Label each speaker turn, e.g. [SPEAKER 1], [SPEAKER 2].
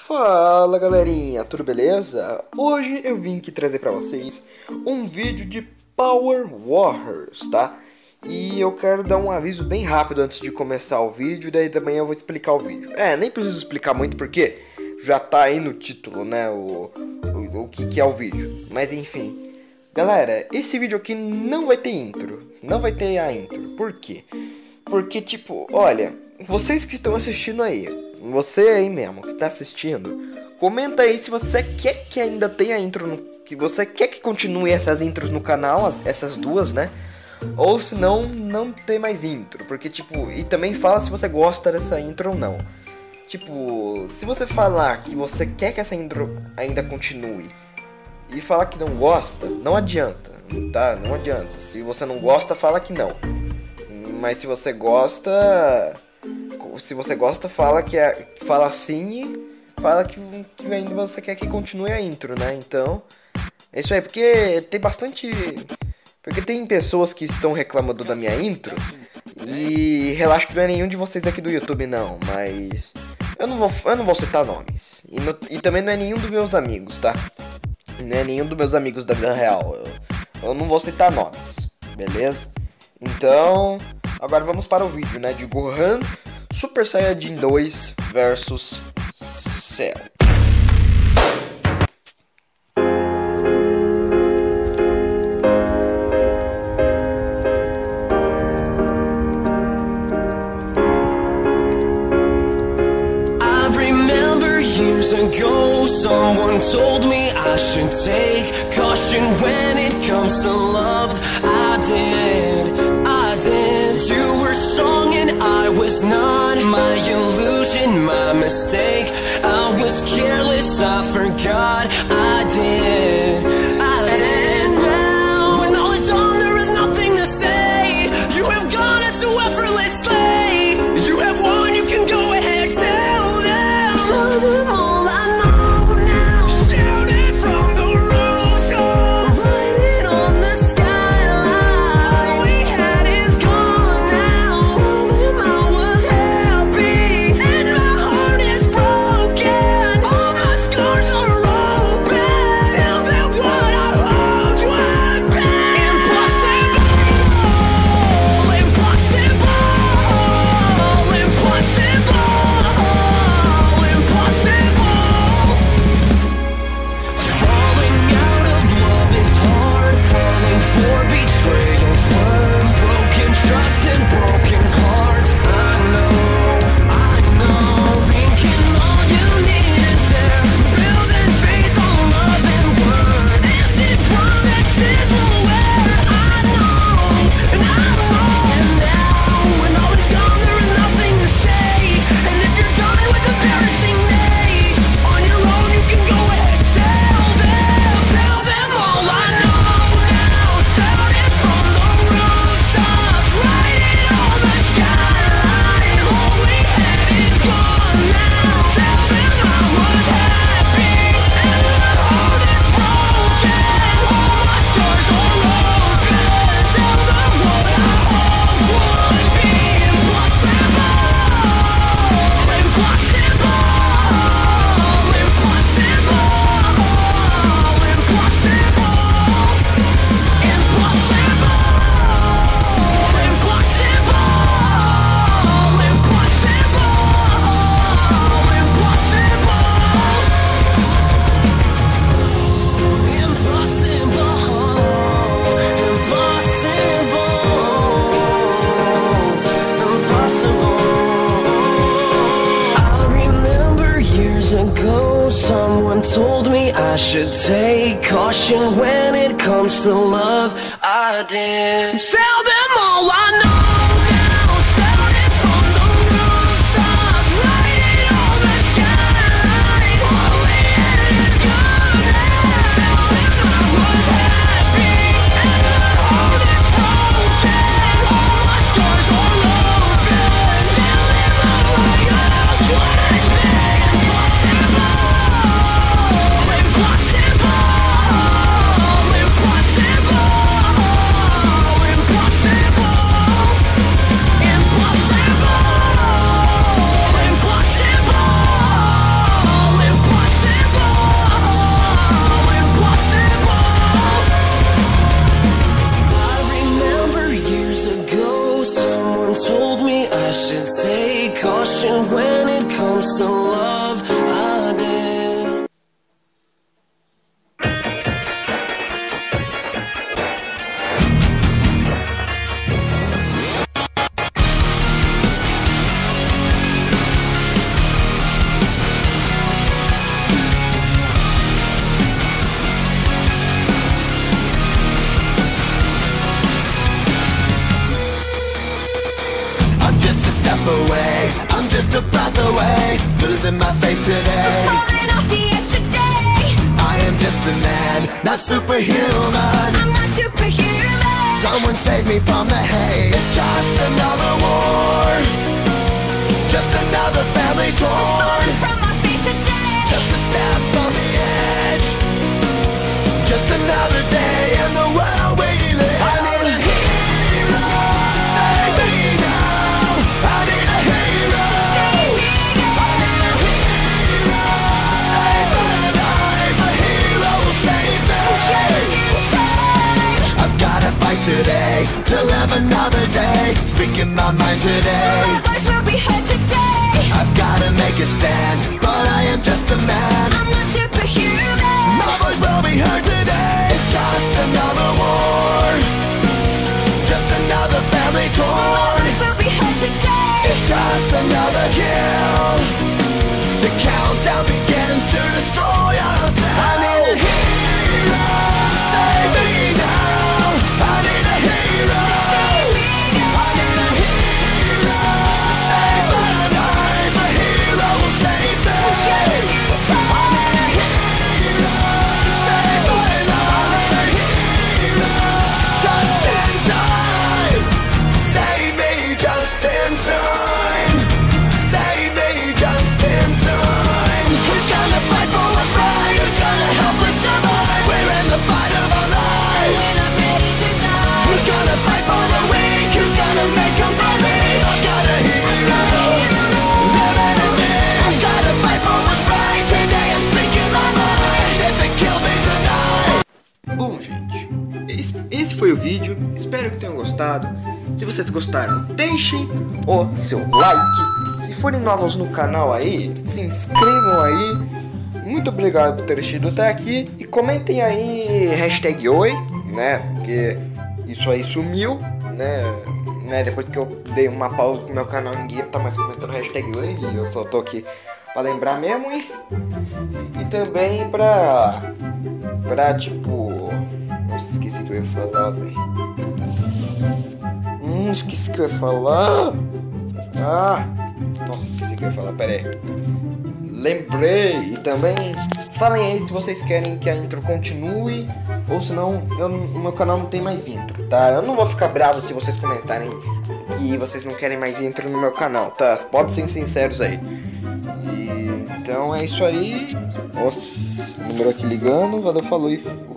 [SPEAKER 1] Fala galerinha, tudo beleza? Hoje eu vim aqui trazer pra vocês um vídeo de Power Warriors, tá? E eu quero dar um aviso bem rápido antes de começar o vídeo, daí também eu vou explicar o vídeo. Nem preciso explicar muito porque já tá aí no título, né, o que é o vídeo. Mas enfim, galera, esse vídeo aqui não vai ter intro, não vai ter a intro. Por quê? Porque tipo, olha, vocês que estão assistindo aí, você aí mesmo que tá assistindo, comenta aí se você quer que ainda tenha intro, que você quer que continue essas intros no canal, essas duas, né? Ou se não, não ter mais intro, porque tipo, e também fala se você gosta dessa intro ou não. Tipo, se você falar que você quer que essa intro ainda continue e falar que não gosta, não adianta, tá? Não adianta. Se você não gosta, fala que não. Mas se você gosta, fala que fala sim e fala que ainda você quer que continue a intro, né? Então, é isso aí, porque tem pessoas que estão reclamando da minha intro e relaxa que não é nenhum de vocês aqui do YouTube não, mas eu não vou citar nomes. E também não é nenhum dos meus amigos, tá? Não é nenhum dos meus amigos da vida real. Eu não vou citar nomes, beleza? Então, agora vamos para o vídeo, né, de Gohan Super Saiyajin 2 versus Cell.
[SPEAKER 2] I remember years ago, someone told me I should take caution when it comes to love. I did. You were strong and I was not. My illusion, my mistake. I was careless, I forgot. I did. And now, when all is done, there is nothing to say. You have gone into effortlessly. You have won, you can go ahead, tell them. Tell them all I know now. Shout it from the rooftops. Write it on the skyline. All we had is gone now. Tell them I was happy and my heart is broken. All my scars are open. Tell them what I hoped would be. Impossible. Falling out of love is hard. Falling for betrayal's worse. Broken trust and broken hearts. I know. Thinking all you need is there. Building faith on love and word. Empty promises will wear. I know. And now, when all is gone, there is nothing to say. And if you're done with embarrassing me, on your own you can go ahead, tell them all I know now. Shout it from the rooftops, write it on the skyline. All we had is gone now. Tell them I was happy and my heart is broken. All my scars are open. Tell them what I hope would be impossible. Ago, someone told me I should take caution when it comes to love. I did. Tell them all I know now. Shout it from the rooftops, write it on the skyline. All we had is gone now. Tell them I was happy and my heart is broken. All my scars are open. Tell them all I got would be impossible. Impossible. comes to love, I did.
[SPEAKER 3] Away, I'm just a breath away, losing my faith today.
[SPEAKER 4] Falling off the edge today.
[SPEAKER 3] I am just a man, not superhuman.
[SPEAKER 4] I'm not superhuman.
[SPEAKER 3] Someone save me from the haze. It's just another war, just another family torn.
[SPEAKER 4] Falling from my feet today.
[SPEAKER 3] Just a step on the edge, just another day in the world we live. I need a hero to save me now. I need a hero. I need a hero to save my life. A hero will save me.
[SPEAKER 4] Just in time.
[SPEAKER 3] I've gotta fight today to live another day. Speaking my mind today.
[SPEAKER 4] My voice will be heard today.
[SPEAKER 3] I've gotta make a stand, but I am just a man.
[SPEAKER 4] I'm not superhuman.
[SPEAKER 3] My voice will be heard today. It's just another war, just another family
[SPEAKER 4] My
[SPEAKER 3] torn.
[SPEAKER 4] voice will be heard today.
[SPEAKER 3] It's just another kill. The countdown begins to destroy ourselves. I need a hero to save me now. I need a hero. I need a hero to save my life. A hero will save me. I need a hero to save my life. I need a hero just in time. Save me just in time. Save me just in time. Who's gonna fight for what's right? Who's gonna help us survive? We're in the fight of our lives.
[SPEAKER 4] When I'm ready to die.
[SPEAKER 3] Who's gonna fight for the weak? Who's gonna make them believe? I've got a hero living in me. I've gotta fight for what's right. Today I'm speaking my mind. If it kills me tonight.
[SPEAKER 1] Bom, gente, esse foi o vídeo. Espero que tenham gostado. Se vocês gostaram, deixem o seu like. Se forem novos no canal aí, se inscrevam aí. Muito obrigado por ter assistido até aqui. E comentem aí hashtag oi, né? Porque isso aí sumiu, né? Depois que eu dei uma pausa com o meu canal, ninguém tá mais comentando hashtag oi. E eu só tô aqui pra lembrar mesmo. E também pra tipo... Nossa, esqueci o que eu ia falar, velho. Esqueci o que eu ia falar. Nossa, esqueci o que eu ia falar, pera aí. Lembrei. E também falem aí se vocês querem que a intro continue ou se não, o meu canal não tem mais intro, tá? Eu não vou ficar bravo se vocês comentarem que vocês não querem mais intro no meu canal, tá? Podem ser sinceros aí. Então é isso aí. Nossa, número aqui ligando. Valeu, falou e